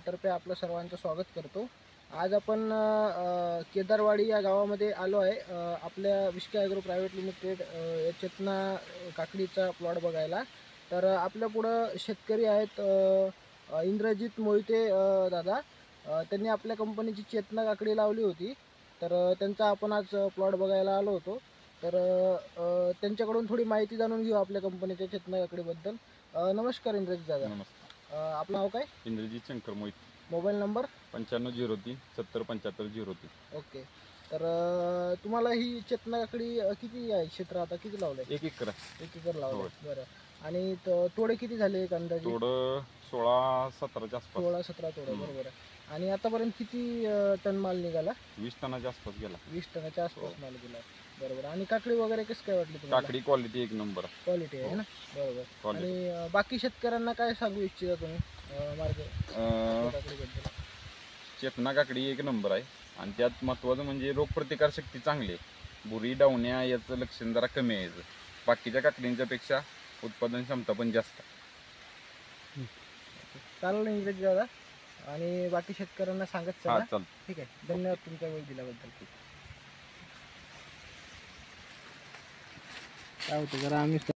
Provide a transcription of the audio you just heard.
तर्फे आपलं सर्वांचं स्वागत करतो। आज आपण केदारवाडी या गावामध्ये आलो आहे आपल्या विष्के ॲग्रो प्रायव्हेट लिमिटेड या चेतना काकडीचा प्लॉट बघायला। तर आपल्या पुढं शेतकरी आहेत इंद्रजित मोहिते दादा। त्यांनी आपल्या कंपनीची चेतना काकडी लावली होती। तर त्यांचा आपण आज प्लॉट बघायला आलो होतो। तर त्यांच्याकडून थोडी माहिती जाणून घेऊ आपल्या कंपनीच्या चेतना काकडीबद्दल। नमस्कार इंद्रजित दादा। नमस्कार. आपलं नाव काय? Indrajit Shankar Mohit. Mobile number 9503 707503. Okay. तर तुम्हाला ही चेतना काकडी किती आहे क्षेत्र, आता किती लावलंय? 1 एकर आहे. 1 एकर लावलंय। होय. बरं। आणि तोडे किती झाले एक अंदाजे? थोडं 16-17च्या आसपास. 16-17 तोडे, बरोबर आहे। आणि आतापर्यंत किती टन माल निघाला? 20 टनाच्या आसपास गेला. 20 टनाच्या आसपास माल गेला, बरोबर। आणि काकडी वगैरे कसं काय वाटली तुम्हाला? काकडी क्वालिटी 1 नंबर आहे. क्वालिटी आहे ना, बरोबर। Quality. आणि बाकी शेतकऱ्यांना काय सांगू इच्छिता तुम्ही मार्ग काकडीबद्दल? चेतना काकडी 1 नंबर आहे आणि त्यात महत्त्वाचं म्हणजे रोगप्रतिकार शक्ती चांगली आहे. बुरी डावण्या याचं लक्षण जरा कमी आहे याचं. बाकीच्या काकडींच्या पेक्षा उत्पादन क्षमता पण जास्त आहे. चालेल इंग्रजी दादा, आणि बाकी शेतकऱ्यांना सांगत चला। चालतं. ठीक आहे, धन्यवाद तुमचा वेळ दिल्याबद्दल। काय होतं जरा आम्ही